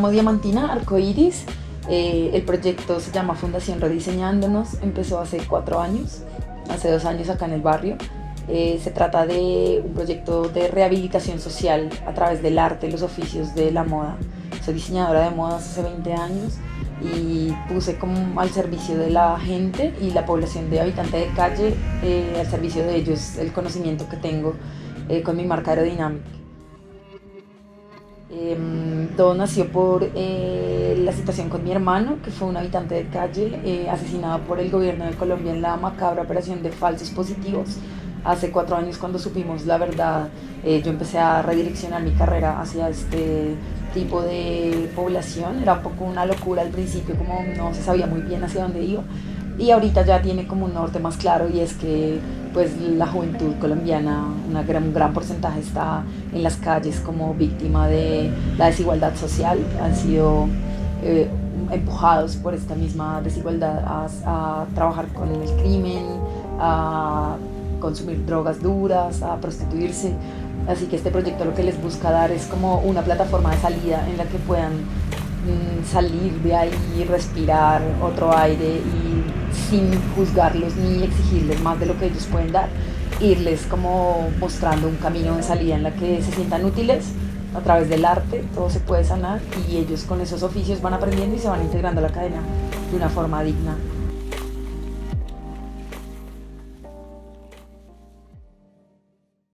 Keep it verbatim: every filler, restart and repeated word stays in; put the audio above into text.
llamo Diamantina Arcoiris. Eh, el proyecto se llama Fundación Rediseñándonos, empezó hace cuatro años, hace dos años acá en el barrio. Eh, se trata de un proyecto de rehabilitación social a través del arte y los oficios de la moda. Soy diseñadora de modas hace veinte años y puse como al servicio de la gente y la población de habitante de calle, eh, al servicio de ellos el conocimiento que tengo eh, con mi marca Aerodynamic. Eh, todo nació por eh, la situación con mi hermano, que fue un habitante de calle eh, asesinado por el gobierno de Colombia en la macabra operación de falsos positivos. Hace cuatro años, cuando supimos la verdad, eh, yo empecé a redireccionar mi carrera hacia este tipo de población. Era un poco una locura al principio, como no se sabía muy bien hacia dónde iba. Y ahorita ya tiene como un norte más claro, y es que pues la juventud colombiana, una gran, un gran porcentaje está en las calles como víctima de la desigualdad social. Han sido eh, empujados por esta misma desigualdad a, a trabajar con el crimen, a consumir drogas duras, a prostituirse. Así que este proyecto lo que les busca dar es como una plataforma de salida en la que puedan mm, salir de ahí, respirar otro aire y sin juzgarlos ni exigirles más de lo que ellos pueden dar, irles como mostrando un camino de salida en la que se sientan útiles. A través del arte todo se puede sanar y ellos con esos oficios van aprendiendo y se van integrando a la cadena de una forma digna.